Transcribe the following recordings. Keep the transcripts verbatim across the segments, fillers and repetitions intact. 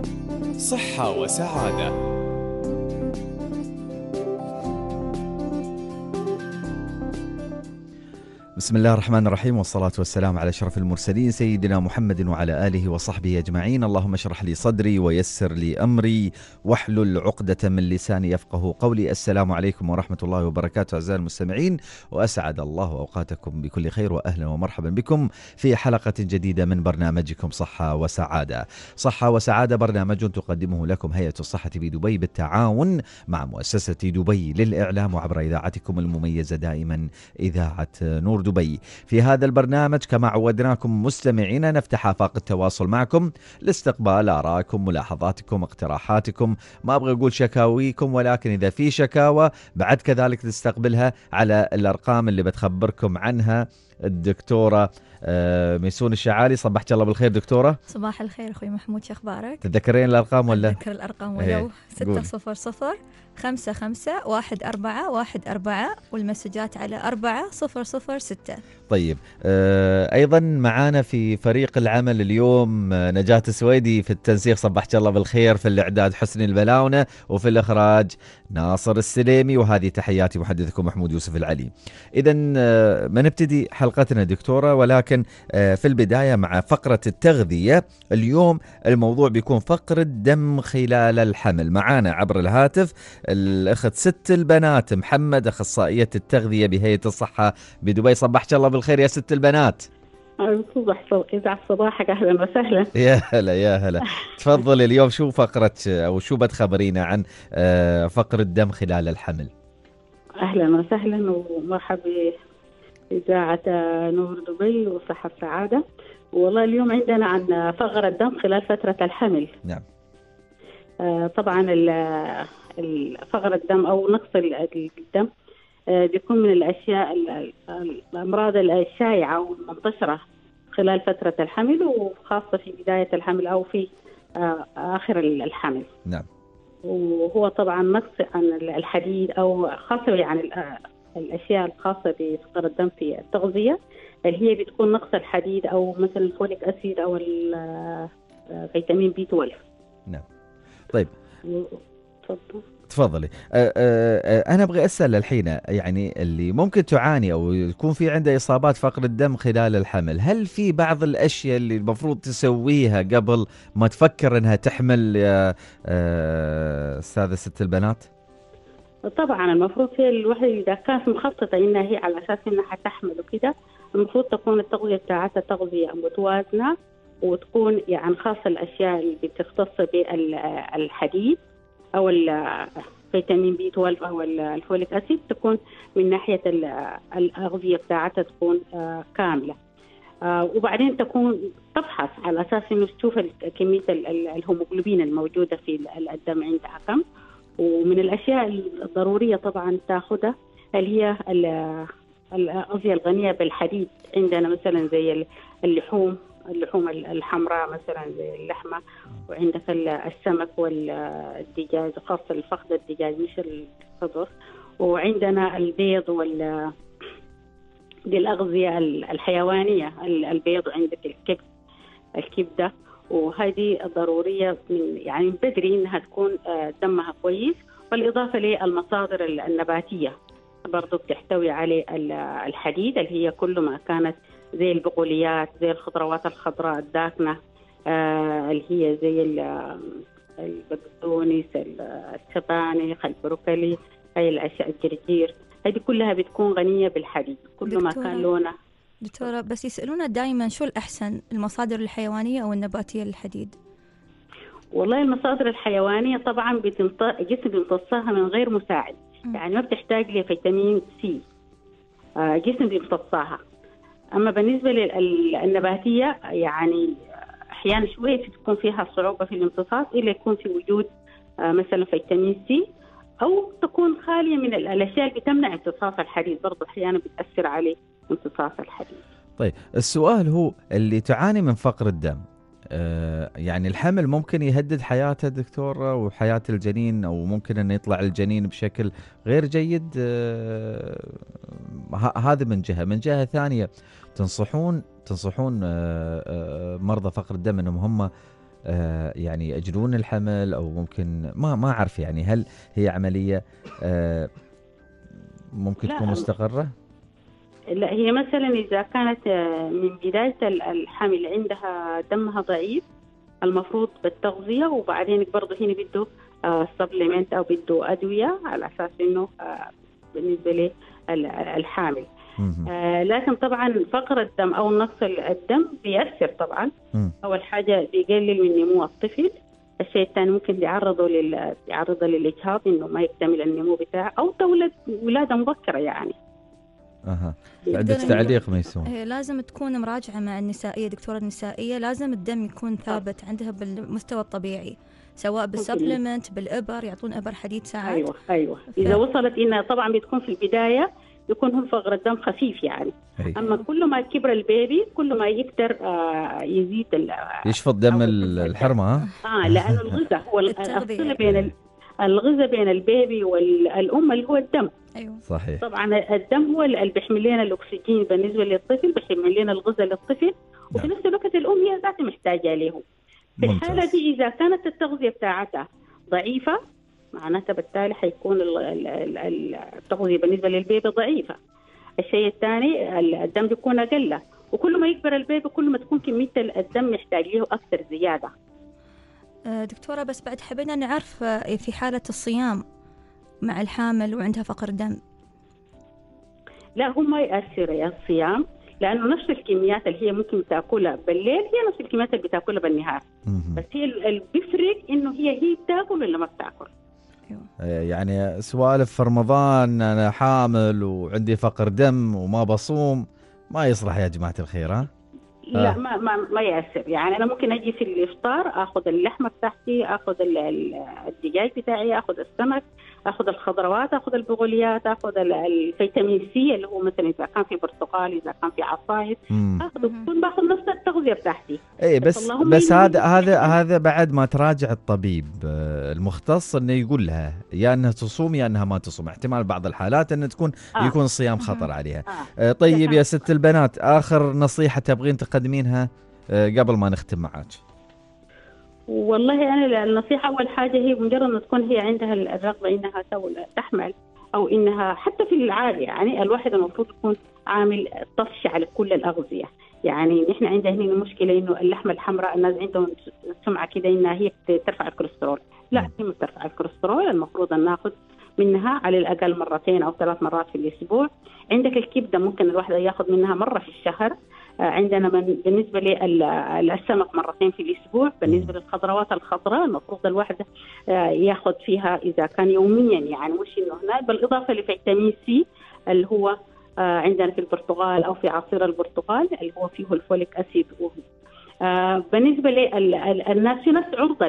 صحة وسعادة. بسم الله الرحمن الرحيم، والصلاة والسلام على أشرف المرسلين سيدنا محمد وعلى آله وصحبه أجمعين. اللهم اشرح لي صدري ويسر لي أمري واحلل عقدة من لساني يفقه قولي. السلام عليكم ورحمة الله وبركاته أعزائي المستمعين، وأسعد الله أوقاتكم بكل خير، وأهلا ومرحبا بكم في حلقة جديدة من برنامجكم صحة وسعادة. صحة وسعادة برنامج تقدمه لكم هيئة الصحة بدبي بالتعاون مع مؤسسة دبي للإعلام وعبر إذاعتكم المميزة دائما إذاعة نور دبي. في هذا البرنامج كما عودناكم مستمعينا نفتح آفاق التواصل معكم لاستقبال آرائكم، ملاحظاتكم، اقتراحاتكم، ما أبغى أقول شكاويكم، ولكن إذا في شكاوى بعد كذلك تستقبلها على الأرقام اللي بتخبركم عنها الدكتورة ميسون الشعالي. صبحت الله بالخير دكتورة. صباح الخير أخوي محمود، شو أخبارك؟ تتذكرين الأرقام ولا؟ أتذكر الأرقام ولو ستة صفر صفر خمسة خمسة واحد أربعة واحد أربعة، والمسجات على أربعة صفر صفر ستة. طيب آه أيضا معانا في فريق العمل اليوم آه نجاة السويدي، في التنسيق صبحت الله بالخير، في الإعداد حسني البلاونة، وفي الإخراج ناصر السليمي، وهذه تحياتي محدثكم محمود يوسف العلي. إذا آه ما نبتدي حلقتنا دكتورة، ولكن آه في البداية مع فقرة التغذية. اليوم الموضوع بيكون فقرة دم خلال الحمل. معانا عبر الهاتف الأخت ست البنات محمد، أخصائية التغذية بهيئة الصحة بدبي. صبحت الله بالخير يا ست البنات. صباح إذاعة صباحك، أهلا وسهلا. يا هلا يا هلا. تفضل، اليوم شو فقرة أو شو بتخبرينا عن فقرة دم خلال الحمل؟ أهلا وسهلا ومرحبا بإذاعة نور دبي وصحة السعادة. والله اليوم عندنا عن فقرة دم خلال فترة الحمل. نعم. آه طبعا فقرة الدم أو نقص الدم آه بيكون من الأشياء الأمراض الشائعة والمنتشرة خلال فترة الحمل، وخاصة في بداية الحمل أو في آه آخر الحمل. نعم. وهو طبعا نقص عن الحديد أو خاصة يعني الأشياء الخاصة بفقر الدم في التغذية اللي هي بتكون نقص الحديد أو مثلا الفوليك أسيد أو الفيتامين بي اثنا عشر. نعم. طيب تفضل. تفضلي. أه أه أنا أبغى أسأل الحين، يعني اللي ممكن تعاني أو يكون في عنده إصابات فقر الدم خلال الحمل، هل في بعض الأشياء اللي المفروض تسويها قبل ما تفكر أنها تحمل يا أه أستاذة ست البنات؟ طبعا المفروض هي الواحد إذا كانت مخططة إنها هي على أساس إنها حتحمل وكده، المفروض تكون التغذية بتاعتها تغذية متوازنة، وتكون يعني خاصة الأشياء اللي بتختص بالحديد أو الفيتامين بي اثنا عشر أو الفوليك أسيد تكون من ناحية الأغذية بتاعتها تكون كاملة. وبعدين تكون تفحص على أساس إنه تشوف كمية الهيموغلوبين الموجودة في الدم عندها كم. ومن الأشياء الضرورية طبعا تأخذها اللي هي الأغذية الغنية بالحديد، عندنا مثلا زي اللحوم اللحوم الحمراء مثلا زي اللحمة، وعندك السمك والدجاج، خاصة الفخذ الدجاج مش الخضر، وعندنا البيض وال دي الأغذية الحيوانية، البيض، وعندك الكبد الكبدة، وهذه ضرورية من يعني من بدري إنها تكون دمها كويس. بالإضافة للمصادر النباتية برضو بتحتوي عليه الحديد اللي هي كل ما كانت زي البقوليات، زي الخضروات الخضراء الداكنة آه اللي هي زي البقدونس، السبانخ، البروكلي، هاي الأشياء، الجرجير، هذه كلها بتكون غنية بالحديد كل ما كان لونها. دكتورة بس يسألونا دائما شو الأحسن، المصادر الحيوانية أو النباتية للحديد؟ والله المصادر الحيوانية طبعا الجسم بيمتصها من غير مساعد، م. يعني ما بتحتاج لفيتامين سي، آه جسم بيمتصها. أما بالنسبة للنباتية يعني أحيانا شوية تكون فيها صعوبة في الامتصاص، إلا يكون في وجود آه مثلا فيتامين سي، أو تكون خالية من الأشياء اللي بتمنع امتصاص الحديد، برضو أحيانا بتأثر عليه امتصاص الحديد. طيب السؤال هو اللي تعاني من فقر الدم، آه يعني الحمل ممكن يهدد حياته دكتورة وحياة الجنين، أو ممكن أن يطلع الجنين بشكل غير جيد. آه هذا من جهة. من جهة ثانية تنصحون تنصحون آه آه مرضى فقر الدم أنهم هم آه يعني يأجلون الحمل أو ممكن ما ما أعرف، يعني هل هي عملية آه ممكن تكون لا مستقرة؟ لا، هي مثلا إذا كانت آه، من بداية ال- الحمل عندها دمها ضعيف، المفروض بالتغذية، وبعدين برضه هنا بده سبليمنت أو بده أدوية على أساس إنه آه، بالنسبة للحامل. مهم. آه لكن طبعا فقر الدم او نقص الدم بيأثر طبعا. مم. اول حاجه بيقلل من نمو الطفل. الشيء الثاني ممكن يعرضه لل يعرضه للاجهاض، انه ما يكتمل النمو بتاعه او تولد ولاده مبكره يعني. اها، يقدر عندك إنه- تعليق ميسون؟ هي لازم تكون مراجعة مع النسائية، دكتورة النسائية، لازم الدم يكون ثابت عندها بالمستوى الطبيعي، سواء بالسبلمنت بالإبر، يعطون إبر حديد ساعات. ايوه ايوه ف- اذا وصلت انها طبعا بتكون في البدايه يكون هو فقر الدم خفيف يعني. أي. اما كل ما كبر البيبي كل ما يقدر آه يزيد ال- يشفط دم أو ال- الحرمة. ها؟ اه لانه الغذاء هو ال- التغذية. الصله بين ال- الغذاء بين البيبي والام اللي هو الدم. أيوة. صحيح. طبعا الدم هو اللي بيحمل لنا الاكسجين بالنسبه للطفل، بيحمل لنا الغذاء للطفل، وفي نعم. نفس الوقت الام هي ذاتها محتاجه له. في ممتاز. الحاله دي اذا كانت التغذيه بتاعتها ضعيفه، معناتها بالتالي حيكون ال- ال- ال- التغذيه بالنسبه للبيبي ضعيفه. الشيء الثاني الدم بيكون اقل، وكل ما يكبر البيبي كل ما تكون كميه الدم يحتاج له اكثر زياده. آه، دكتورة بس بعد حبينا نعرف آه، في حالة الصيام مع الحامل وعندها فقر دم. لا، هو ما يأثر يا الصيام، لأنه نفس الكميات اللي هي ممكن تاكلها بالليل هي نفس الكميات اللي بتاكلها بالنهار. مهم. بس هي اللي بيفرق إنه هي هي بتاكل ولا ما بتاكل. آه، يعني سوالف في رمضان أنا حامل وعندي فقر دم وما بصوم ما يصلح يا جماعة الخير. ها؟ لا آه. ما ما ما يأثر. يعني أنا ممكن أجي في الإفطار آخذ اللحمة بتاعتي، آخذ ال- ال- الدجاج بتاعي، آخذ السمك، آخذ الخضروات، آخذ البقوليات، آخذ ال- الفيتامين سي اللي هو مثلا إذا كان في برتقال، إذا كان في عصاير، مم. آخذه بكون باخذ نفس التغذية بتاعتي. اي بس بس اللهم بس إنه هذا يجب هذا يكون- هذا بعد ما تراجع الطبيب آه، المختص انه يقول لها يا انها تصوم يا انها ما تصوم. احتمال بعض الحالات انه تكون آه. يكون الصيام خطر عليها. آه. آه، طيب لا، يا ست البنات، اخر نصيحة تبغين تقدمينها آه، قبل ما نختم معاك؟ والله أنا النصيحة أول حاجة هي مجرد أن تكون هي عندها الرغبة إنها تحمل، أو إنها حتى في العادة يعني الواحد المفروض يكون عامل طفش على كل الأغذية. يعني نحن عندنا هنا المشكلة إنه اللحمة الحمراء الناس عندهم سمعة كده إنها هي ترفع الكوليسترول. لا، هي ما بترفع الكوليسترول. المفروض أن ناخذ منها على الأقل مرتين أو ثلاث مرات في الأسبوع. عندك الكبدة ممكن الواحد ياخذ منها مرة في الشهر. عندنا من بالنسبة للسمك مرتين في الأسبوع. بالنسبة للخضروات الخضراء المفروض الواحد ياخذ فيها إذا كان يوميا، يعني مش إنه هنا، بالإضافة لفيتامين سي اللي هو عندنا في البرتقال أو في عصير البرتقال اللي هو فيه الفوليك أسيد. بالنسبة للناس في ناس عرضة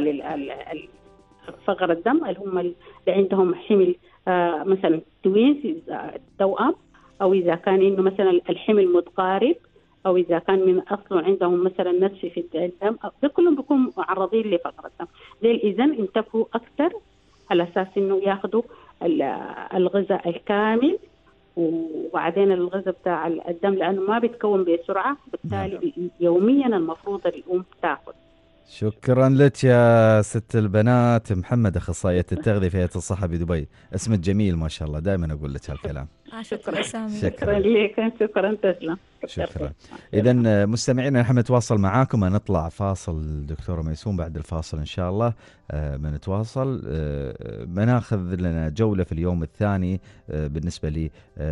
للفقر الدم اللي هم اللي عندهم حمل مثلا توينز توأم، أو إذا كان إنه مثلا الحمل متقارب، أو إذا كان من أصله عندهم مثلا نزف في الدم، ده كلهم بيكونوا معرضين لفقر الدم. ليه إذن انتبهوا أكثر على أساس إنه ياخذوا الغذاء الكامل، وبعدين الغذاء بتاع الدم لأنه ما بيتكون بسرعة، بالتالي يوميا المفروض الأم تاخذ. شكرا لك يا ست البنات. محمد، أخصائية التغذية في هيئة الصحة بدبي. اسمك جميل ما شاء الله، دائما أقول لك هالكلام. شكرا. شكرا لك. شكرا تسلم. شكرا. إذا مستمعينا نحن نتواصل معاكم، نطلع فاصل دكتورة ميسون، بعد الفاصل إن شاء الله بنتواصل بناخذ لنا جولة في اليوم الثاني بالنسبة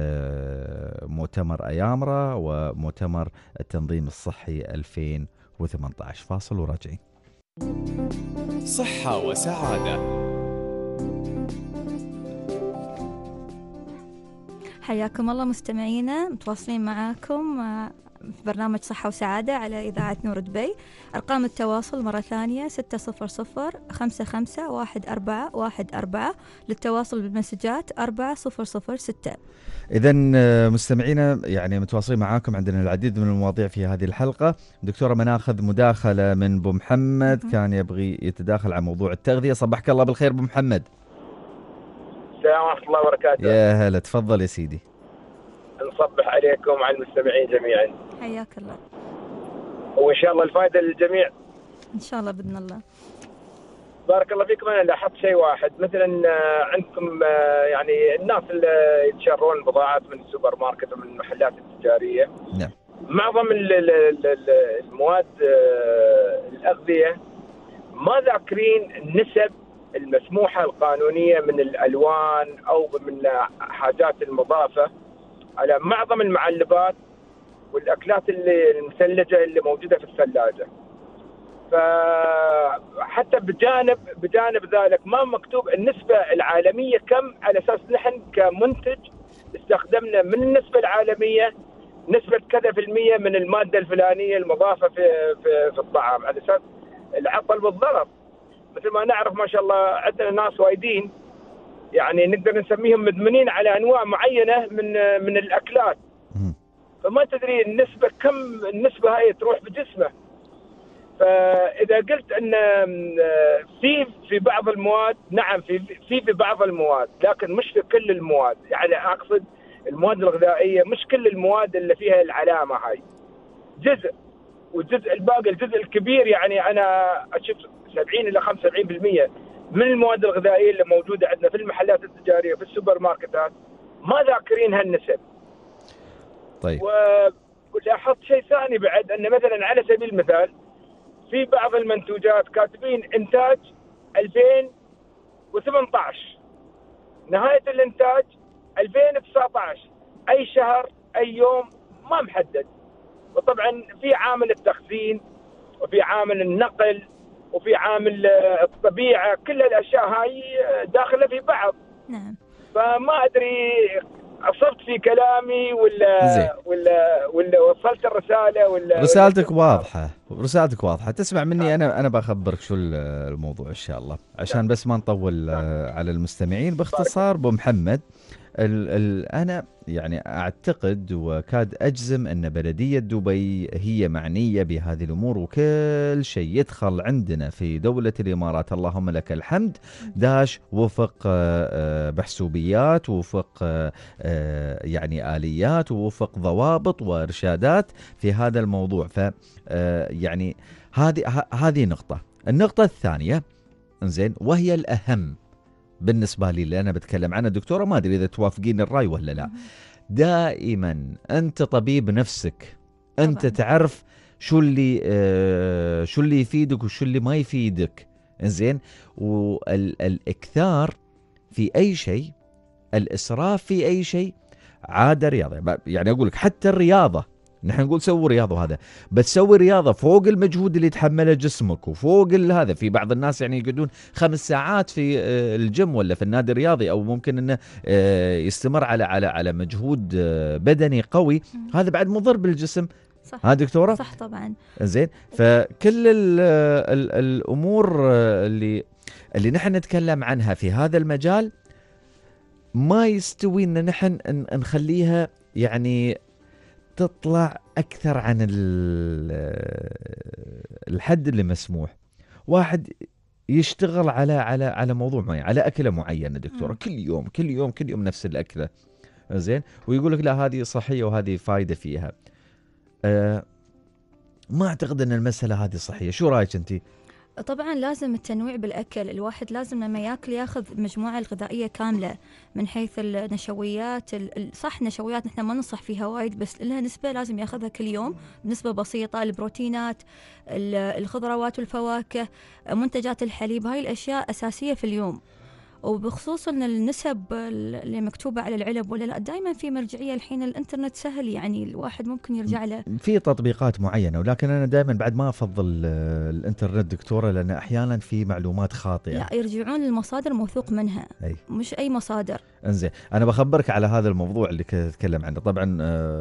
لمؤتمر أيامرا ومؤتمر التنظيم الصحي ألفين وثمانية عشر. فاصل وراجعين. صحة وسعادة. حياكم الله مستمعينا، متواصلين معاكم في برنامج صحة وسعادة على إذاعة نور دبي. أرقام التواصل مرة ثانية ستة صفر صفر خمسة خمسة واحد أربعة واحد أربعة، للتواصل بالمسجات أربعة صفر صفر ستة. إذا مستمعينا يعني متواصلين معاكم، عندنا العديد من المواضيع في هذه الحلقة. دكتورة بناخذ مداخلة من أبو محمد، كان يبغي يتداخل عن موضوع التغذية. صبحك الله بالخير أبو محمد. السلام ورحمة الله وبركاته. يا هلا، تفضل يا سيدي. نصبح عليكم وعلى المستمعين جميعا. حياك الله. وإن شاء الله الفائدة للجميع. إن شاء الله بإذن الله. بارك الله فيكم. أنا لاحظت شيء واحد، مثلا عندكم يعني الناس اللي يتشرون البضاعات من السوبر ماركت ومن المحلات التجارية، نعم، معظم المواد الأغذية ما ذاكرين النسب المسموحة القانونية من الألوان أو من حاجات المضافة على معظم المعلبات والأكلات اللي المثلجة اللي موجودة في الثلاجة. فحتى بجانب بجانب ذلك ما مكتوب النسبة العالمية كم، على أساس نحن كمنتج استخدمنا من النسبة العالمية نسبة كذا في المية من المادة الفلانية المضافة في في, في الطعام، على أساس العطل والضرر. مثل ما نعرف ما شاء الله عندنا ناس وايدين يعني نقدر نسميهم مدمنين على أنواع معينة من من الأكلات، فما تدري النسبة كم النسبة هاي تروح بجسمه. فإذا قلت أن في في بعض المواد، نعم في في في بعض المواد، لكن مش في كل المواد، يعني أقصد المواد الغذائية مش كل المواد اللي فيها العلامة هاي، جزء، والجزء الباقي الجزء الكبير يعني أنا أشوف سبعين إلى خمسة وسبعين بالمئة من المواد الغذائية اللي موجودة عندنا في المحلات التجارية في السوبر ماركتات ما ذاكرين هالنسب. طيب. ولاحظت شيء ثاني بعد، أن مثلا على سبيل المثال في بعض المنتوجات كاتبين إنتاج ألفين وثمانية عشر، نهاية الإنتاج ألفين وتسعة عشر، أي شهر أي يوم ما محدد. وطبعا في عامل التخزين وفي عامل النقل وفي عامل الطبيعة، كل الأشياء هاي داخلة في بعض. نعم. فما أدري أصبت في كلامي ولا زي. ولا ولا وصلت الرسالة ولا رسالتك ولا واضحة، رسالتك واضحة. تسمع مني أنا أنا بخبرك شو الموضوع إن شاء الله، عشان بس ما نطول على المستمعين. باختصار أبو محمد، ال ال أنا يعني أعتقد وكاد أجزم أن بلدية دبي هي معنية بهذه الأمور، وكل شيء يدخل عندنا في دولة الإمارات اللهم لك الحمد داش وفق محسوبيات، وفق يعني آليات، ووفق ضوابط وإرشادات في هذا الموضوع. ف يعني هذه هذه نقطة. النقطة الثانية إنزين، وهي الأهم بالنسبة لي اللي أنا بتكلم عنها دكتورة، ما أدري إذا توافقين الرأي ولا لا. دائما أنت طبيب نفسك، أنت طبعا تعرف شو اللي آه شو اللي يفيدك وشو اللي ما يفيدك. إنزين، والإكثار في أي شيء، الإسراف في أي شيء عادة رياضة. يعني أقول لك حتى الرياضة، نحن نقول سوي رياضة، هذا بتسوي رياضة فوق المجهود اللي يتحمله جسمك وفوق هذا. في بعض الناس يعني يقعدون خمس ساعات في الجيم ولا في النادي الرياضي، أو ممكن أنه يستمر على على على مجهود بدني قوي، هذا بعد مضر بالجسم. صح. ها دكتورة؟ صح طبعا. زين. فكل ال ال الأمور اللي اللي نحن نتكلم عنها في هذا المجال ما يستوي أن نحن نخليها يعني تطلع أكثر عن الحد اللي مسموح. واحد يشتغل على على على موضوع معين، على أكلة معينة دكتورة، كل يوم كل يوم كل يوم نفس الأكلة، زين، ويقول لك لا هذه صحية وهذه فايدة فيها. أه ما أعتقد أن المسألة هذه صحية. شو رأيك أنت؟ طبعا لازم التنويع بالأكل، الواحد لازم لما يأكل ياخذ مجموعة الغذائية كاملة من حيث النشويات. صح نشويات نحن ما ننصح فيها وايد، بس لها نسبة لازم ياخذها كل يوم بنسبة بسيطة. البروتينات، الخضروات والفواكه، منتجات الحليب، هاي الأشياء أساسية في اليوم. وبخصوص ان النسب اللي مكتوبه على العلب ولا لا، دائما في مرجعيه. الحين الانترنت سهل، يعني الواحد ممكن يرجع له في تطبيقات معينه، ولكن انا دائما بعد ما افضل الانترنت دكتوره، لان احيانا في معلومات خاطئه. لا، يرجعون للمصادر موثوق منها، أي. مش اي مصادر. انزين، انا بخبرك على هذا الموضوع اللي كنت اتكلم عنه. طبعا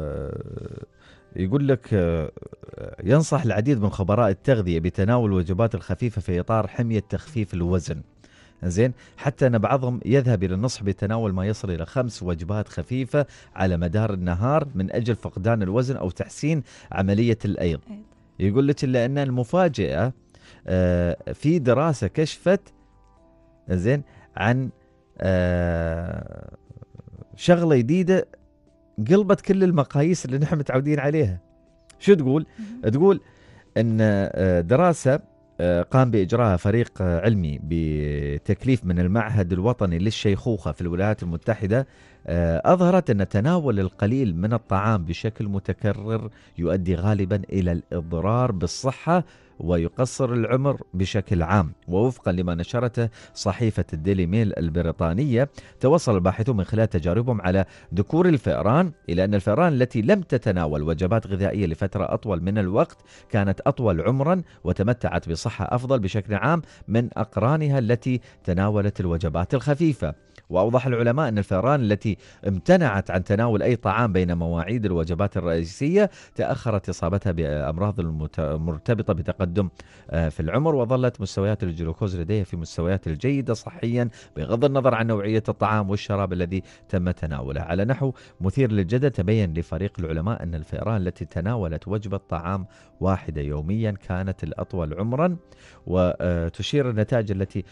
يقول لك ينصح العديد من خبراء التغذيه بتناول الوجبات الخفيفه في اطار حميه تخفيف الوزن. زين، حتى أن بعضهم يذهب إلى النصح بتناول ما يصل إلى خمس وجبات خفيفة على مدار النهار من أجل فقدان الوزن أو تحسين عملية الأيض. يقول لك إلا أن المفاجأة في دراسة كشفت زين عن شغلة جديدة قلبت كل المقاييس اللي نحن متعودين عليها. شو تقول؟ تقول أن دراسة قام بإجراءها فريق علمي بتكليف من المعهد الوطني للشيخوخة في الولايات المتحدة، أظهرت أن تناول القليل من الطعام بشكل متكرر يؤدي غالبا إلى الإضرار بالصحة ويقصر العمر بشكل عام. ووفقا لما نشرته صحيفة الديلي ميل البريطانية، توصل الباحثون من خلال تجاربهم على ذكور الفئران إلى أن الفئران التي لم تتناول وجبات غذائية لفترة أطول من الوقت كانت أطول عمرا وتمتعت بصحة أفضل بشكل عام من أقرانها التي تناولت الوجبات الخفيفة. وأوضح العلماء أن الفئران التي امتنعت عن تناول أي طعام بين مواعيد الوجبات الرئيسية تأخرت إصابتها بأمراض المرتبطة بتقدم في العمر، وظلت مستويات الجلوكوز لديها في مستويات الجيدة صحيا بغض النظر عن نوعية الطعام والشراب الذي تم تناوله. على نحو مثير للجدل، تبين لفريق العلماء أن الفئران التي تناولت وجبة طعام واحدة يوميا كانت الأطول عمرا، وتشير النتائج التي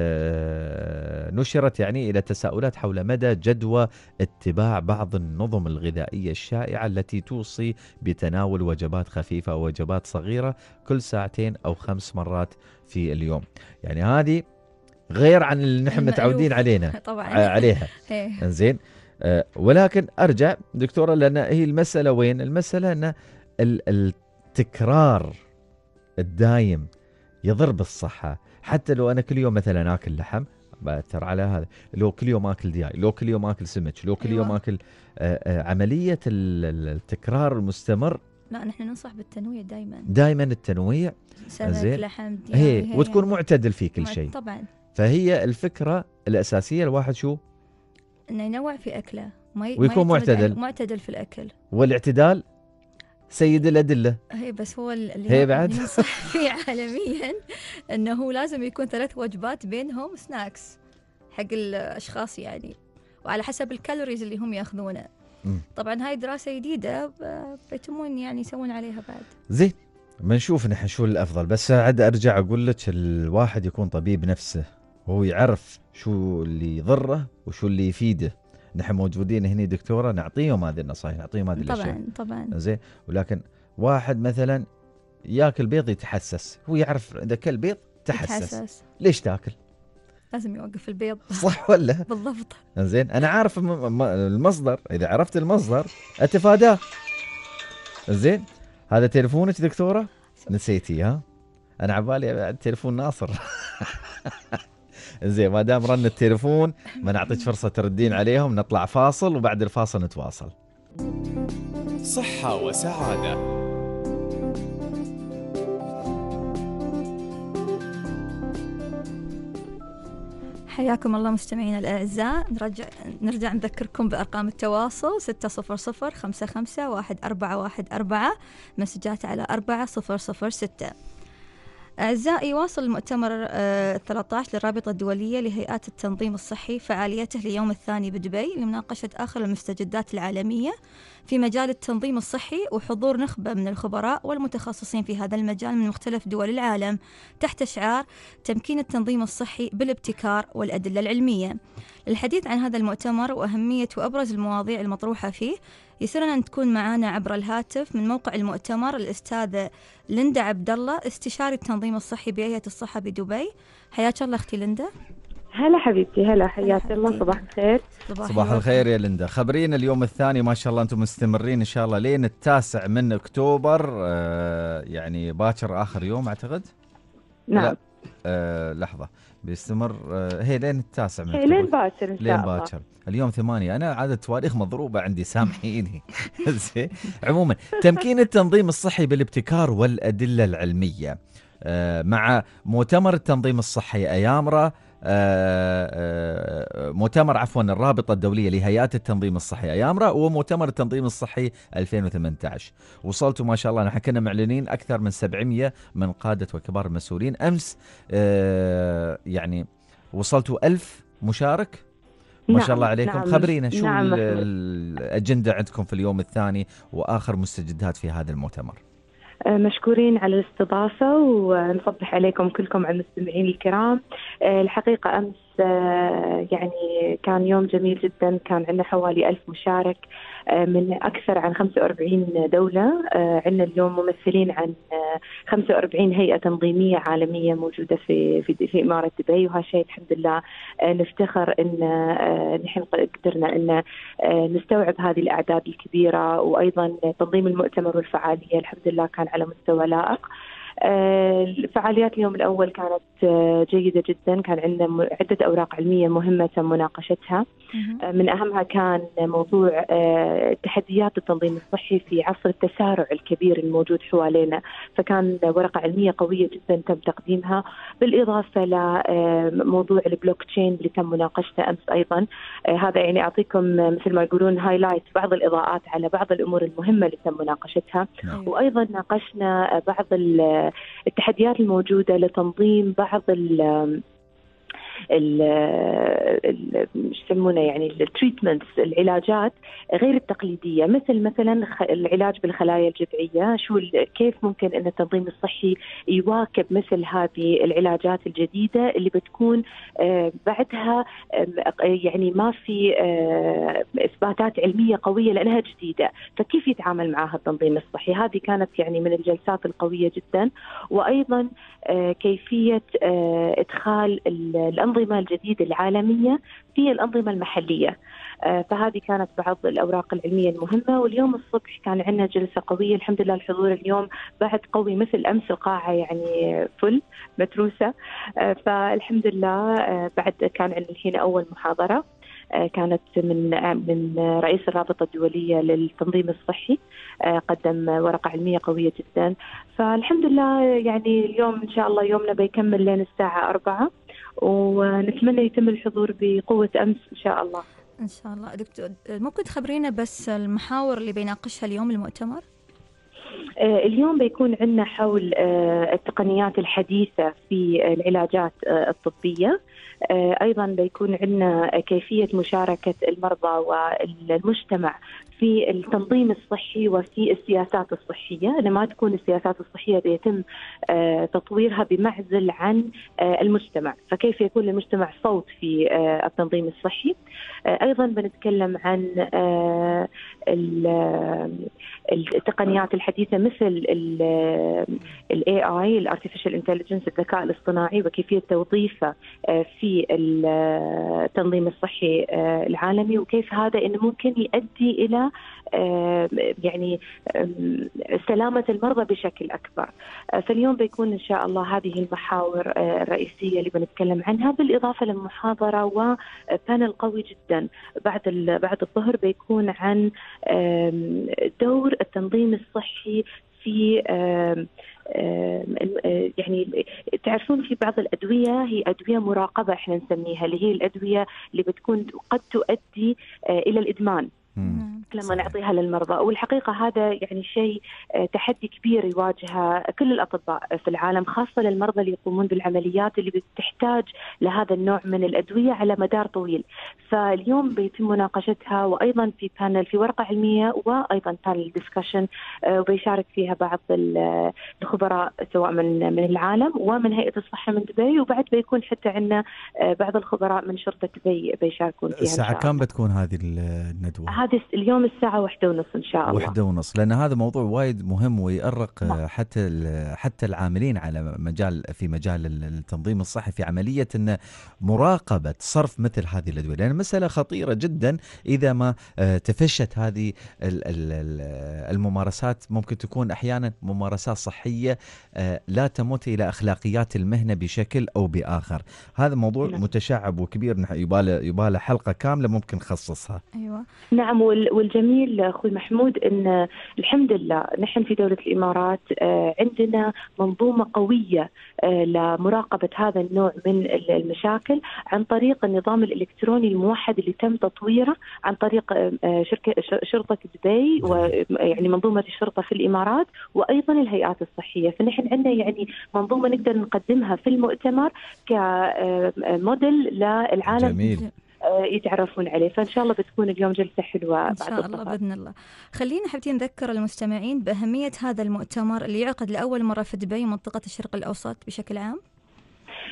نشرت يعني إلى تساؤلات حول مدى جدوى اتباع بعض النظم الغذائية الشائعة التي توصي بتناول وجبات خفيفة أو وجبات صغيرة كل ساعتين أو خمس مرات في اليوم. يعني هذه غير عن اللي نحن متعودين علينا طبعا عليها. زين، أه ولكن أرجع دكتورة، لأن هي المسألة وين؟ المسألة أن التكرار الدايم يضر بالصحة. حتى لو أنا كل يوم مثلا أكل لحم بأثر على هذا، لو كل يوم أكل دياي، لو كل يوم أكل سمك، لو كل يوم أكل آآ آآ عملية التكرار المستمر. لا نحن ننصح بالتنويع دائما دائما التنويع، سمك لحم دياي، هي وتكون معتدل في كل شيء طبعا. فهي الفكرة الأساسية الواحد شو؟ إنه ينوع في أكله، ما ي... ويكون ما معتدل معتدل في الأكل، والاعتدال سيد الأدلة. هي بس هو اللي هي بعد ينصح فيه عالميا أنه لازم يكون ثلاث وجبات بينهم سناكس حق الأشخاص يعني، وعلى حسب الكالوريز اللي هم يأخذونه. م. طبعا هاي دراسة جديدة بيتمون يعني يسوون عليها بعد. زين، بنشوف نحن شو الأفضل. بس عاد أرجع أقول لك الواحد يكون طبيب نفسه وهو يعرف شو اللي يضره وشو اللي يفيده. نحن موجودين هنا دكتورة نعطيهم هذه النصائح، نعطيهم هذه الأشياء طبعا طبعا. زين، ولكن واحد مثلا ياكل بيض يتحسس، هو يعرف إذا كل بيض تحسس. يتحسس. ليش تاكل؟ لازم يوقف البيض. صح ولا؟ بالضبط. زين، أنا عارف المصدر، إذا عرفت المصدر أتفاداه. زين، هذا تلفونك دكتورة؟ نسيتي ها؟ أنا عبالي تلفون ناصر. زين، ما دام رن التليفون ما نعطيك فرصة تردين عليهم، نطلع فاصل وبعد الفاصل نتواصل. صحة وسعادة. حياكم الله مستمعينا الأعزاء. نرجع نرجع نذكركم بأرقام التواصل ستة صفر صفر خمسة خمسة واحد أربعة واحد أربعة، مسجات على أربعة صفر صفر ستة. أعزائي، يواصل المؤتمر ثلاثة عشر للرابطة الدولية لهيئات التنظيم الصحي فعاليته ليوم الثاني بدبي لمناقشة آخر المستجدات العالمية في مجال التنظيم الصحي، وحضور نخبة من الخبراء والمتخصصين في هذا المجال من مختلف دول العالم تحت شعار تمكين التنظيم الصحي بالابتكار والأدلة العلمية. للحديث عن هذا المؤتمر وأهمية وأبرز المواضيع المطروحة فيه، يسرنا أن تكون معنا عبر الهاتف من موقع المؤتمر الأستاذة ليندا عبد الله، استشاري التنظيم الصحي بهيئة الصحة بدبي. حياك الله أختي ليندا. هلا حبيبتي، هلا، حياك الله. صباح الخير. صباح, صباح الخير يا ليندا. خبرينا اليوم الثاني، ما شاء الله أنتم مستمرين إن شاء الله لين التاسع من أكتوبر، آه يعني باكر آخر يوم أعتقد. نعم. لا آه لحظة، بيستمر آه هي لين التاسع من أكتوبر. لين باكر إن شاء لين الله. باكر. اليوم ثمانية، أنا عادة تواريخ مضروبة عندي، سامحيني. عموما تمكين التنظيم الصحي بالابتكار والأدلة العلمية، آه مع مؤتمر التنظيم الصحي أيامرا، آه آه مؤتمر عفوا الرابطة الدولية لهيئات التنظيم الصحي أيامرا، ومؤتمر التنظيم الصحي ألفين وثمانية عشر. وصلتوا ما شاء الله، نحن كنا معلنين أكثر من سبعمية من قادة وكبار المسؤولين. أمس آه يعني وصلتوا ألف مشارك، ما نعم. شاء الله عليكم. نعم. خبرينا شو نعم. الأجندة عندكم في اليوم الثاني وآخر مستجدات في هذا المؤتمر. مشكورين على الاستضافة، ونصبح عليكم كلكم على المستمعين الكرام. الحقيقة أمس يعني كان يوم جميل جدا، كان عندنا حوالي ألف مشارك من أكثر عن خمسة وأربعين دولة. عندنا اليوم ممثلين عن خمسة وأربعين هيئة تنظيمية عالمية موجودة في في, في إمارة دبي، وهذا شيء الحمد لله نفتخر إن نحن قدرنا إن نستوعب هذه الأعداد الكبيرة. وأيضا تنظيم المؤتمر والفعالية الحمد لله كان على مستوى لائق. الفعاليات اليوم الأول كانت جيدة جدا، كان عندنا عدة أوراق علمية مهمة تم مناقشتها. من أهمها كان موضوع تحديات التنظيم الصحي في عصر التسارع الكبير الموجود حوالينا، فكان ورقة علمية قوية جدا تم تقديمها، بالإضافة لموضوع البلوك تشين اللي تم مناقشته أمس أيضا. هذا يعني أعطيكم مثل ما يقولون هايلايت، بعض الإضاءات على بعض الأمور المهمة اللي تم مناقشتها. وأيضا ناقشنا بعض التحديات الموجودة لتنظيم بعض ال ال يسمونه يعني التريتمنتس، العلاجات غير التقليدية، مثل مثلا العلاج بالخلايا الجذعية. شو كيف ممكن أن التنظيم الصحي يواكب مثل هذه العلاجات الجديدة اللي بتكون بعدها يعني ما في إثباتات علمية قوية لأنها جديدة، فكيف يتعامل معها التنظيم الصحي؟ هذه كانت يعني من الجلسات القوية جدا. وأيضا كيفية إدخال الأنظمة الجديدة العالمية في الأنظمة المحلية. فهذه كانت بعض الأوراق العلمية المهمة. واليوم الصبح كان عندنا جلسة قوية الحمد لله، الحضور اليوم بعد قوي مثل أمس، القاعة يعني فل متروسة. فالحمد لله بعد كان عندنا الحين أول محاضرة كانت من من رئيس الرابطة الدولية للتنظيم الصحي، قدم ورقة علمية قوية جدا. فالحمد لله يعني اليوم إن شاء الله يومنا بيكمل لين الساعة أربعة، ونتمنى يتم الحضور بقوة أمس إن شاء الله. إن شاء الله. دكتور ممكن تخبرينا بس المحاور اللي بيناقشها اليوم المؤتمر؟ اليوم بيكون عندنا حول التقنيات الحديثة في العلاجات الطبية. أيضا بيكون عندنا كيفية مشاركة المرضى والمجتمع في التنظيم الصحي وفي السياسات الصحية، لما تكون السياسات الصحية بيتم تطويرها بمعزل عن المجتمع، فكيف يكون للمجتمع صوت في التنظيم الصحي. أيضا بنتكلم عن التقنيات الحديثة مثل ال إيه آي، ال Artificial Intelligence، الذكاء الاصطناعي، وكيفية توظيفه في التنظيم الصحي العالمي، وكيف هذا إنه ممكن يؤدي إلى يعني سلامة المرضى بشكل أكبر. فاليوم بيكون إن شاء الله هذه المحاور الرئيسية اللي بنتكلم عنها، بالإضافة لمحاضرة وبانل قوي جدا بعد بعد الظهر بيكون عن دور التنظيم الصحي في يعني تعرفون في بعض الأدوية هي أدوية مراقبة احنا نسميها، اللي هي الأدوية اللي بتكون قد تؤدي إلى الإدمان لما صحيح. نعطيها للمرضى. والحقيقة هذا يعني شيء تحدي كبير يواجه كل الأطباء في العالم، خاصة للمرضى اللي يقومون بالعمليات اللي بتحتاج لهذا النوع من الأدوية على مدار طويل. فاليوم بيتم مناقشتها، وأيضا في بانل في ورقة علمية، وأيضا بانل ديسكشن وبيشارك فيها بعض الخبراء سواء من من العالم ومن هيئة الصحة من دبي، وبعد بيكون حتى عندنا بعض الخبراء من شرطة دبي بيشاركون فيها. الساعة كم بتكون هذه الندوة؟ هذا اليوم الساعة واحدة ونص إن شاء الله. واحدة ونص، لأن هذا موضوع وايد مهم ويأرق نعم. حتى حتى العاملين على مجال في مجال التنظيم الصحي في عملية إن مراقبة صرف مثل هذه الأدوية، لأن مسألة خطيرة جدا. إذا ما تفشت هذه الممارسات ممكن تكون أحيانا ممارسات صحية لا تمت إلى أخلاقيات المهنة بشكل أو بآخر. هذا موضوع نعم. متشعب وكبير، يباله يباله حلقة كاملة ممكن نخصصها. أيوة. نعم. والجميل أخوي محمود أن الحمد لله نحن في دولة الإمارات عندنا منظومة قوية لمراقبة هذا النوع من المشاكل عن طريق النظام الإلكتروني الموحد اللي تم تطويره عن طريق شركة شرطة دبي، ويعني منظومة الشرطة في الإمارات، وأيضا الهيئات الصحية. فنحن عندنا يعني منظومة نقدر نقدمها في المؤتمر كموديل للعالم. جميل. يتعرفون عليه. فإن شاء الله بتكون اليوم جلسة حلوة إن شاء الله بإذن الله. خلينا حبتين نذكر المستمعين بأهمية هذا المؤتمر اللي يعقد لأول مرة في دبي منطقة الشرق الأوسط بشكل عام.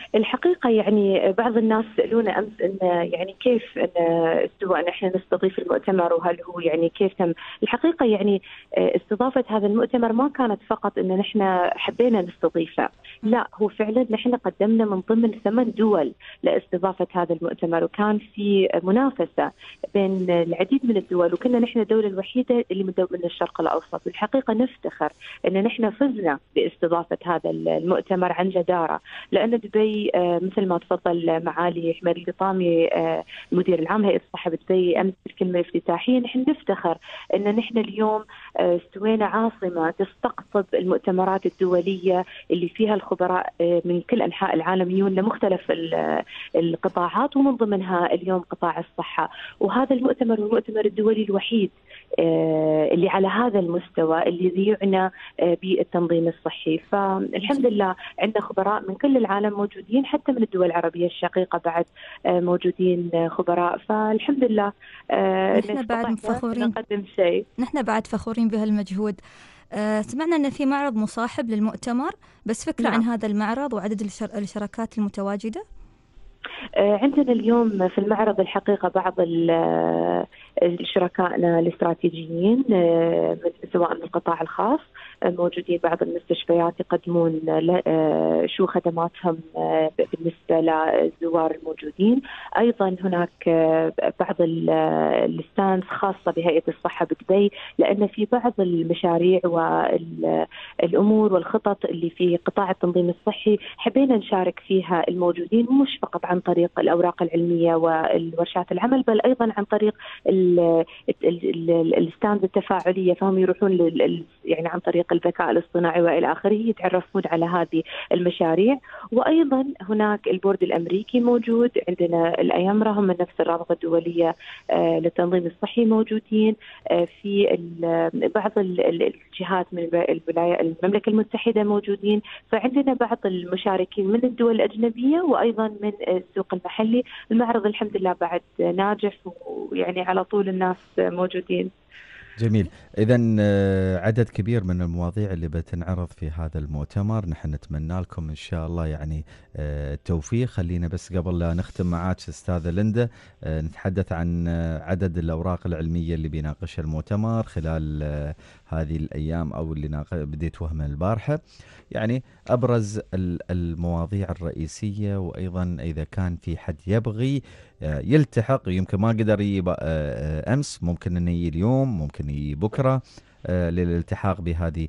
الحقيقة يعني بعض الناس سألونا أمس إن يعني كيف إن استوى أن إحنا نستضيف المؤتمر، وهل هو يعني كيف تم. الحقيقة يعني استضافة هذا المؤتمر ما كانت فقط إن نحن حبينا نستضيفه، لا هو فعلا نحن قدمنا من ضمن ثمان دول لاستضافة هذا المؤتمر، وكان في منافسة بين العديد من الدول، وكنا نحن الدولة الوحيدة اللي من, من الشرق الأوسط. والحقيقة نفتخر إن نحن فزنا باستضافة هذا المؤتمر عن جدارة، لأن دبي مثل ما تفضل معالي حميد القطامي المدير العام هيئة الصحة بدبي أمس الكلمة الافتتاحية، نحن نفتخر أن نحن اليوم استوينا عاصمة تستقطب المؤتمرات الدولية اللي فيها الخبراء من كل أنحاء العالم يجون لمختلف القطاعات، ومن ضمنها اليوم قطاع الصحة. وهذا المؤتمر هو المؤتمر الدولي الوحيد اللي على هذا المستوى اللي يعنى بالتنظيم الصحي. فالحمد لله عندنا خبراء من كل العالم موجودين، حتى من الدول العربية الشقيقة بعد موجودين خبراء. فالحمد لله نحن بعد فخورين نقدم شيء، نحن بعد فخورين بهالمجهود. سمعنا أن في معرض مصاحب للمؤتمر، بس فكرة نعم. عن هذا المعرض وعدد الشركات المتواجدة. عندنا اليوم في المعرض الحقيقة بعض الشركائنا الاستراتيجيين سواء من القطاع الخاص موجودين، بعض المستشفيات يقدمون شو خدماتهم بالنسبة للزوار الموجودين. أيضا هناك بعض الستاندز خاصة بهيئة الصحة بدبي، لأن في بعض المشاريع والأمور والخطط اللي في قطاع التنظيم الصحي حبينا نشارك فيها الموجودين، مش فقط عن طريق الأوراق العلمية والورشات العمل، بل أيضا عن طريق الستاندز التفاعلية، فهم يروحون يعني عن طريق الذكاء الاصطناعي وإلى آخره يتعرفون على هذه المشاريع. وأيضا هناك البورد الأمريكي موجود، عندنا الأيامرا هم نفس الرابطة الدولية للتنظيم الصحي موجودين، في بعض الجهات من الولايات المملكة المتحدة موجودين. فعندنا بعض المشاركين من الدول الأجنبية وأيضا من السوق المحلي. المعرض الحمد لله بعد ناجح، ويعني على طول الناس موجودين. جميل. إذن عدد كبير من المواضيع اللي بتنعرض في هذا المؤتمر، نحن نتمنى لكم إن شاء الله يعني التوفيق. خلينا بس قبل لا نختم معاك أستاذة ليندا نتحدث عن عدد الأوراق العلمية اللي بيناقشها المؤتمر خلال هذه الأيام أو اللي بديتوها من البارحة، يعني أبرز المواضيع الرئيسية، وأيضا إذا كان في حد يبغي يلتحق يمكن ما قدر يجي أمس ممكن أن يجي اليوم، ممكن يجي بكرة للالتحاق بهذه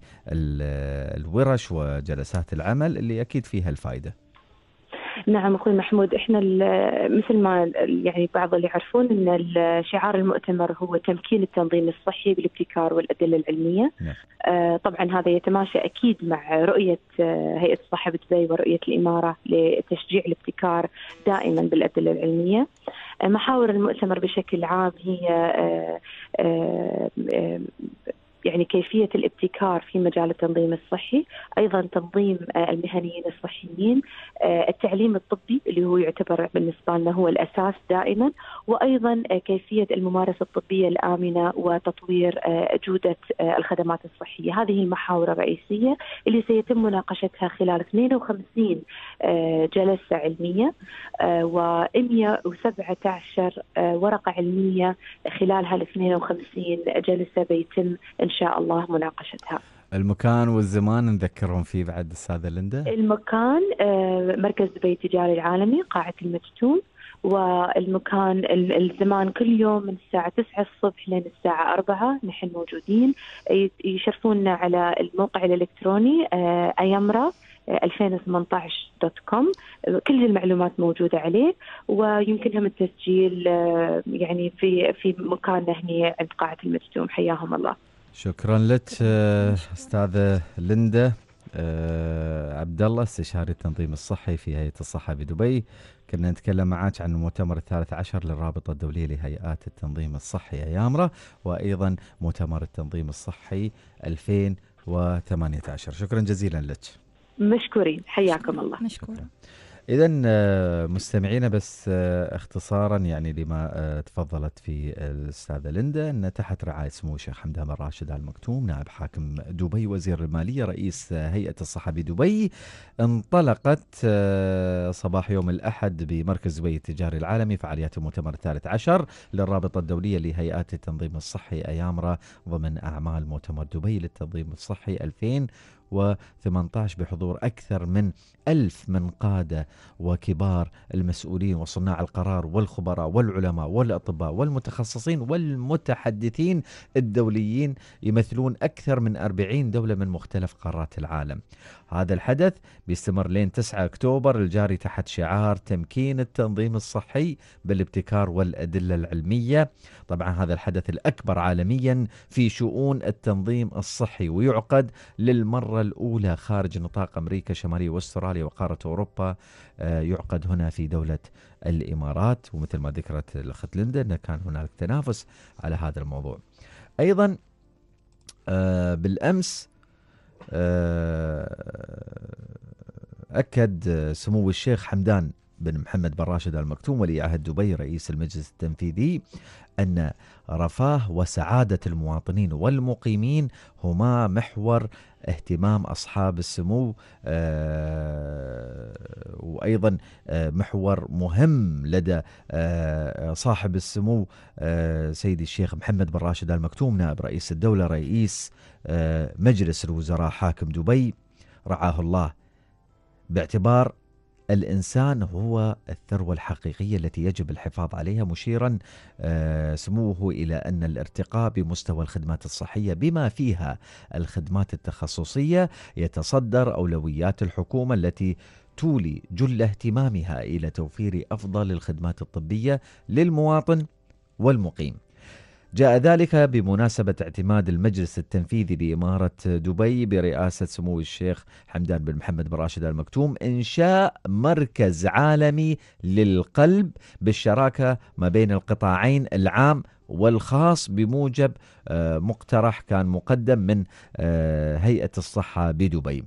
الورش وجلسات العمل اللي أكيد فيها الفائدة. نعم أخوي محمود، إحنا مثل ما يعني بعض اللي يعرفون أن شعار المؤتمر هو تمكين التنظيم الصحي بالابتكار والأدلة العلمية. نعم. آه طبعا هذا يتماشى أكيد مع رؤية آه هيئة الصحة بدبي ورؤية الإمارة لتشجيع الابتكار دائما بالأدلة العلمية. آه محاور المؤتمر بشكل عام هي آه آه آه يعني كيفية الابتكار في مجال التنظيم الصحي، أيضا تنظيم المهنيين الصحيين، التعليم الطبي اللي هو يعتبر بالنسبة لنا هو الأساس دائما، وأيضا كيفية الممارسة الطبية الآمنة وتطوير جودة الخدمات الصحية. هذه المحاور الرئيسية اللي سيتم مناقشتها خلال اثنين وخمسين جلسة علمية ومئة وسبعة عشر ورقة علمية خلال هال اثنين وخمسين جلسة بيتم إن شاء الله مناقشتها. المكان والزمان نذكرهم فيه بعد السادة ليندا. المكان مركز دبي التجاري العالمي قاعة المكتوم، والمكان الزمان كل يوم من الساعة تسعة الصبح لين الساعة أربعة نحن موجودين. يشرفونا على الموقع الإلكتروني أيامرا ألفين وثمانية عشر دوت كوم، كل المعلومات موجودة عليه، ويمكن لهم التسجيل يعني في في مكاننا هنا عند قاعة المكتوم. حياهم الله. شكرا لك أستاذة ليندا عبد الله، استشاري التنظيم الصحي في هيئة الصحة بدبي. كنا نتكلم معك عن المؤتمر الثالث عشر للرابطة الدولية لهيئات التنظيم الصحي أيامرا، وأيضا مؤتمر التنظيم الصحي ألفين وثمانية عشر. شكرا جزيلا لك. مشكورين، حياكم الله. مشكورة. إذن مستمعينا بس اختصارا يعني لما تفضلت في الأستاذة ليندا، أن تحت رعاية سمو الشيخ حمدان بن راشد آل مكتوم نائب حاكم دبي وزير المالية رئيس هيئة الصحة بدبي، انطلقت صباح يوم الأحد بمركز دبي التجاري العالمي فعاليات المؤتمر الثالث عشر للرابطة الدولية لهيئات التنظيم الصحي أيامرا ضمن أعمال مؤتمر دبي للتنظيم الصحي ألفين وثمانية عشر بحضور أكثر من ألف من قادة وكبار المسؤولين وصناع القرار والخبراء والعلماء والأطباء والمتخصصين والمتحدثين الدوليين يمثلون أكثر من أربعين دولة من مختلف قارات العالم. هذا الحدث بيستمر لين تسعة أكتوبر الجاري تحت شعار تمكين التنظيم الصحي بالابتكار والأدلة العلمية. طبعا هذا الحدث الأكبر عالميا في شؤون التنظيم الصحي، ويعقد للمرة الأولى خارج نطاق أمريكا الشمالية واستراليا وقارة أوروبا. يعقد هنا في دولة الإمارات، ومثل ما ذكرت الأخت ليندا أن كان هناك تنافس على هذا الموضوع. أيضا بالأمس أكد سمو الشيخ حمدان بن محمد بن راشد آل مكتوم ولي عهد دبي رئيس المجلس التنفيذي أن رفاه وسعادة المواطنين والمقيمين هما محور اهتمام أصحاب السمو، آه وأيضا آه محور مهم لدى آه صاحب السمو آه سيدي الشيخ محمد بن راشد آل مكتوم نائب رئيس الدولة رئيس آه مجلس الوزراء حاكم دبي رعاه الله، باعتبار الإنسان هو الثروة الحقيقية التي يجب الحفاظ عليها، مشيرا سموه إلى أن الارتقاء بمستوى الخدمات الصحية بما فيها الخدمات التخصصية يتصدر أولويات الحكومة التي تولي جل اهتمامها إلى توفير أفضل الخدمات الطبية للمواطن والمقيم. جاء ذلك بمناسبة اعتماد المجلس التنفيذي لإمارة دبي برئاسة سمو الشيخ حمدان بن محمد بن راشد آل مكتوم إنشاء مركز عالمي للقلب بالشراكة ما بين القطاعين العام والخاص بموجب مقترح كان مقدم من هيئة الصحة بدبي.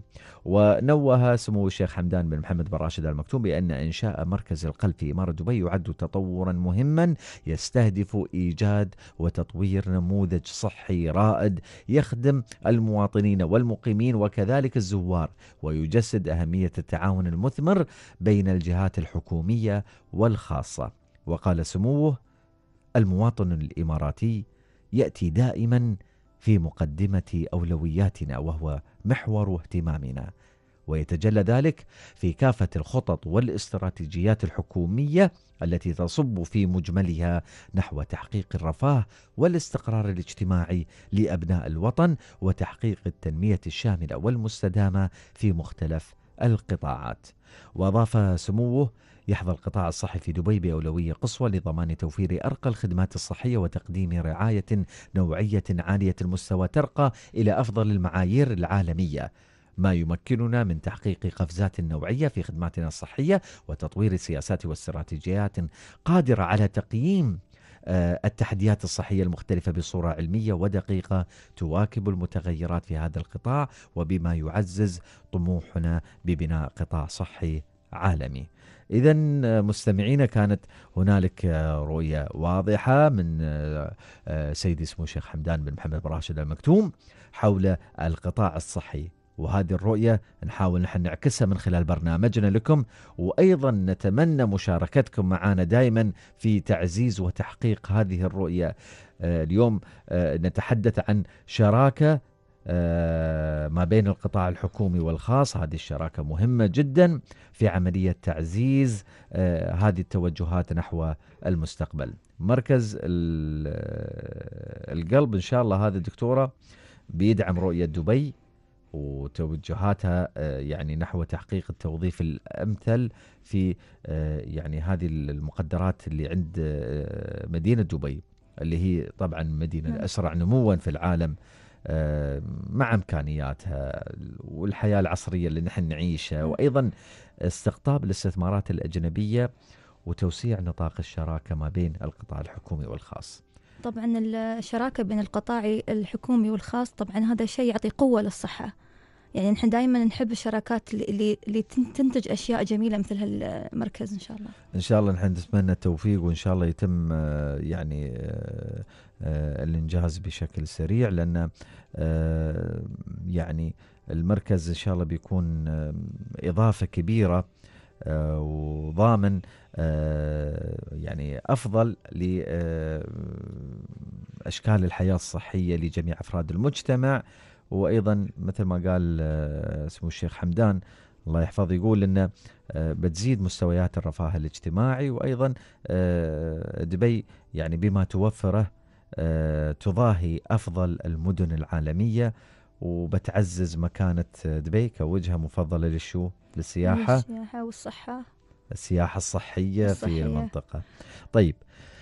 ونوه سمو الشيخ حمدان بن محمد بن راشد آل مكتوم بأن إنشاء مركز القلب في إمارة دبي يعد تطورا مهما يستهدف إيجاد وتطوير نموذج صحي رائد يخدم المواطنين والمقيمين وكذلك الزوار، ويجسد أهمية التعاون المثمر بين الجهات الحكومية والخاصة. وقال سموه: المواطن الإماراتي يأتي دائما في مقدمة أولوياتنا وهو محور اهتمامنا، ويتجلى ذلك في كافة الخطط والاستراتيجيات الحكومية التي تصب في مجملها نحو تحقيق الرفاه والاستقرار الاجتماعي لأبناء الوطن وتحقيق التنمية الشاملة والمستدامة في مختلف القطاعات. وأضاف سموه: يحظى القطاع الصحي في دبي بأولوية قصوى لضمان توفير أرقى الخدمات الصحية وتقديم رعاية نوعية عالية المستوى ترقى إلى أفضل المعايير العالمية، ما يمكننا من تحقيق قفزات نوعية في خدماتنا الصحية وتطوير سياسات واستراتيجيات قادرة على تقييم التحديات الصحية المختلفة بصورة علمية ودقيقة تواكب المتغيرات في هذا القطاع، وبما يعزز طموحنا ببناء قطاع صحي عالمي. إذن مستمعين، كانت هنالك رؤية واضحة من سيدي سمو الشيخ حمدان بن محمد بن راشد آل مكتوم حول القطاع الصحي، وهذه الرؤية نحاول نحن نعكسها من خلال برنامجنا لكم، وأيضا نتمنى مشاركتكم معنا دائما في تعزيز وتحقيق هذه الرؤية. اليوم نتحدث عن شراكة ما بين القطاع الحكومي والخاص، هذه الشراكة مهمة جدا في عملية تعزيز هذه التوجهات نحو المستقبل. مركز القلب إن شاء الله هذا الدكتورة بيدعم رؤية دبي وتوجهاتها يعني نحو تحقيق التوظيف الأمثل في يعني هذه المقدرات اللي عند مدينة دبي، اللي هي طبعا مدينة الأسرع نموا في العالم مع إمكانياتها والحياة العصرية اللي نحن نعيشها، وأيضا استقطاب الاستثمارات الأجنبية وتوسيع نطاق الشراكة ما بين القطاع الحكومي والخاص. طبعا الشراكة بين القطاع الحكومي والخاص طبعا هذا شيء يعطي قوة للصحة، يعني نحن دائما نحب الشراكات اللي اللي تنتج اشياء جميله مثل هالمركز ان شاء الله. ان شاء الله نحن نتمنى التوفيق، وان شاء الله يتم يعني الانجاز بشكل سريع، لان يعني المركز ان شاء الله بيكون اضافه كبيره وضامن يعني افضل لاشكال الحياه الصحيه لجميع افراد المجتمع. وايضا مثل ما قال سمو الشيخ حمدان الله يحفظه، يقول انه بتزيد مستويات الرفاه الاجتماعي، وايضا دبي يعني بما توفره تضاهي افضل المدن العالميه، وبتعزز مكانه دبي كوجهه مفضله للشو للسياحه السياحه والصحه، السياحه الصحيه, الصحية. في المنطقه. طيب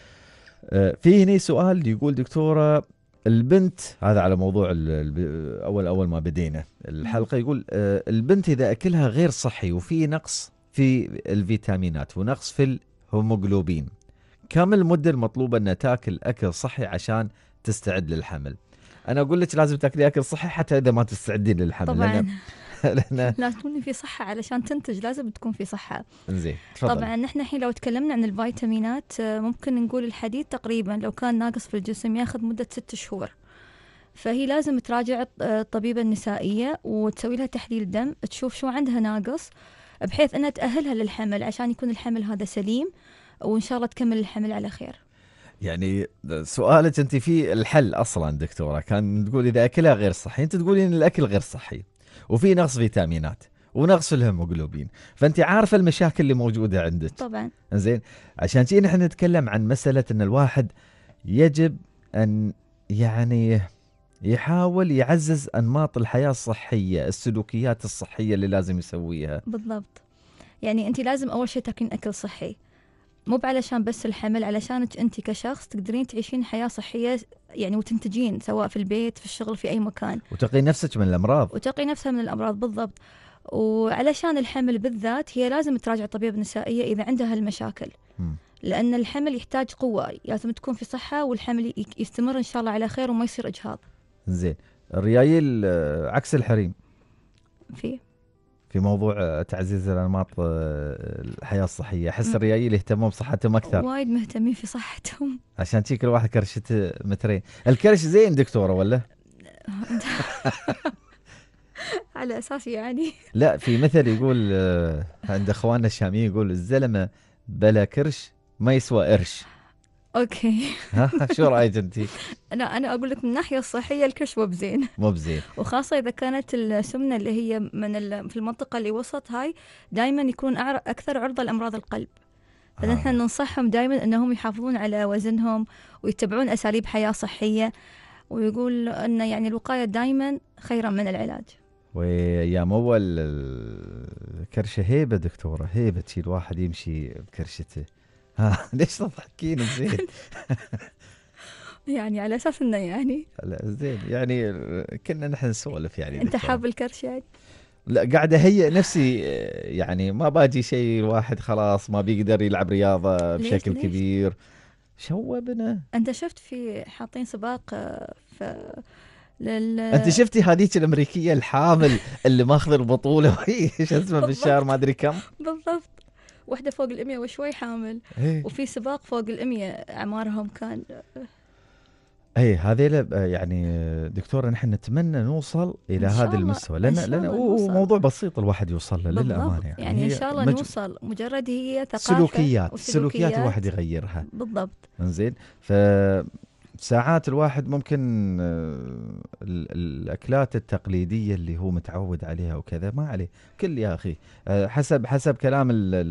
في هنا سؤال يقول دكتوره البنت، هذا على موضوع اول اول ما بدينا الحلقه، يقول البنت اذا اكلها غير صحي وفي نقص في الفيتامينات ونقص في الهيموغلوبين، كم المده المطلوبه انها تاكل اكل صحي عشان تستعد للحمل؟ انا اقول لك لازم تاكلي اكل صحي حتى اذا ما تستعدين للحمل. طبعا لأن لازم تكون في صحه علشان تنتج، لازم تكون في صحه. زين تفضل. طبعا نحن الحين لو تكلمنا عن الفيتامينات ممكن نقول الحديد تقريبا لو كان ناقص في الجسم ياخذ مده ست شهور، فهي لازم تراجع الطبيبه النسائيه وتسوي لها تحليل دم تشوف شو عندها ناقص، بحيث انها تاهلها للحمل عشان يكون الحمل هذا سليم، وان شاء الله تكمل الحمل على خير. يعني سؤالك انت في الحل اصلا دكتوره كان تقول اذا اكلها غير صحي، انت تقولين الاكل غير صحي وفي نقص فيتامينات ونقص الهيموغلوبين، فانت عارفه المشاكل اللي موجوده عندك. طبعا. زين عشان كذا نحن نتكلم عن مساله ان الواحد يجب ان يعني يحاول يعزز انماط الحياه الصحيه، السلوكيات الصحيه اللي لازم يسويها. بالضبط. يعني انت لازم اول شيء تاكلين اكل صحي، مو علشان بس الحمل، علشانك انت كشخص تقدرين تعيشين حياه صحيه يعني وتنتجين سواء في البيت في الشغل في اي مكان، وتقي نفسك من الامراض وتقي نفسها من الامراض. بالضبط. وعلشان الحمل بالذات هي لازم تراجع طبيب نسائيه اذا عندها المشاكل، م. لان الحمل يحتاج قوه، لازم تكون في صحه والحمل يستمر ان شاء الله على خير وما يصير اجهاض. زين الريايل عكس الحريم في في موضوع تعزيز الانماط الحياه الصحيه، احس الريايل يهتمون بصحتهم اكثر، وايد مهتمين في صحتهم، عشان تي كل واحد كرشته مترين. الكرش زين دكتوره ولا؟ على اساس يعني لا في مثل يقول عند اخواننا الشاميين يقول الزلمه بلا كرش ما يسوى قرش. اوكي. ها شو رايك انت؟ انا انا اقول لك من الناحيه الصحيه الكرش مو بزين، مو بزين، وخاصه اذا كانت السمنه اللي هي من في المنطقه اللي وسط هاي دائما يكون اكثر عرضه لامراض القلب، فنحن آه. ننصحهم دائما انهم يحافظون على وزنهم ويتبعون اساليب حياه صحيه، ويقول ان يعني الوقايه دائما خيرا من العلاج. ويا مو الكرشه هيبه دكتوره، هيبه شي الواحد يمشي بكرشته. ها ليش تضحكين زين؟ يعني على اساس انه يعني لا زين يعني كنا نحن نسولف يعني. انت حاب الكرش يعني؟ لا قاعده هي نفسي يعني ما باجي شيء الواحد خلاص ما بيقدر يلعب رياضه بشكل ليش كبير ليش؟ شوبنا. انت شفت في حاطين سباق ف لل... انت شفتي هذيك الامريكيه الحامل اللي ماخذ البطوله وهي ايش اسمها بالشهر ما ادري كم بالضبط، واحدة فوق الأمية وشوي حامل ايه؟ وفي سباق فوق الأمية أعمارهم كان اي هذه يعني دكتورة نحن نتمنى نوصل إلى هذا المستوى، لأن لأن موضوع بسيط الواحد يوصل له للأمانة يعني, يعني إن شاء الله مج... نوصل، مجرد هي ثقافة سلوكيات سلوكيات الواحد يغيرها. بالضبط. انزين ف ساعات الواحد ممكن الأكلات التقليدية اللي هو متعود عليها وكذا ما عليه كل يا أخي حسب حسب كلام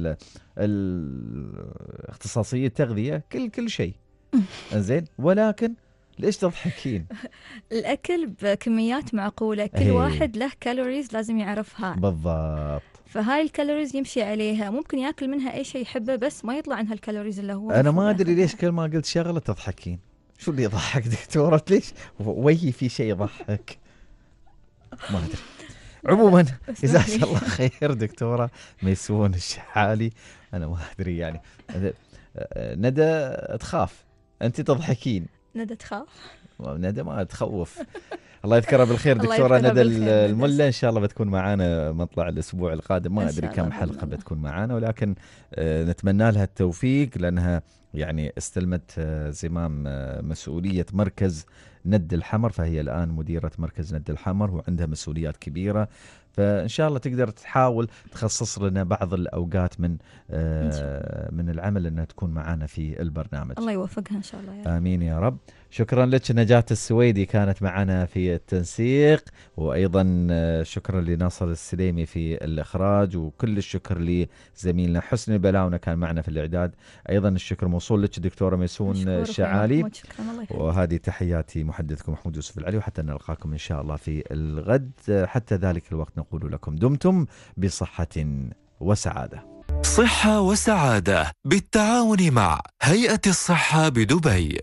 الاختصاصية التغذية كل كل شيء زين، ولكن ليش تضحكين؟ الأكل بكميات معقولة، كل هي. واحد له كالوريز لازم يعرفها بالضبط، فهاي الكالوريز يمشي عليها، ممكن يأكل منها أي شيء يحبه بس ما يطلع عنها الكالوريز اللي هو. أنا ما أدري ليش كل ما قلت شغلة تضحكين، شو اللي يضحك دكتورة؟ ليش وهي في شيء يضحك ما أدري. عموما جزاك الله خير دكتورة ميسون الشحالي. أنا ما أدري يعني ندى تخاف، أنت تضحكين. ندى تخاف ندى ما تخوف. الله يذكرها بالخير دكتورة ندى الملا، إن شاء الله بتكون معانا مطلع الأسبوع القادم، ما أدري كم حلقة بتكون معانا، ولكن نتمنى لها التوفيق لأنها يعني استلمت زمام مسؤولية مركز ند الحمر، فهي الآن مديرة مركز ند الحمر وعندها مسؤوليات كبيرة، فإن شاء الله تقدر تحاول تخصص لنا بعض الأوقات من آه من العمل أنها تكون معنا في البرنامج. الله يوفقها إن شاء الله يا رب. آمين يا رب. شكرا لك نجاة السويدي كانت معنا في التنسيق، وأيضا شكرا لناصر السليمي في الإخراج، وكل الشكر لزميلنا حسن البلاونة كان معنا في الإعداد. أيضا الشكر موصول لك دكتورة ميسون الشعالي، وهذه تحياتي محدثكم محمود يوسف العلي، وحتى نلقاكم إن شاء الله في الغد. حتى ذلك الوقت نقول لكم دمتم بصحة وسعادة. صحة وسعادة بالتعاون مع هيئة الصحة بدبي.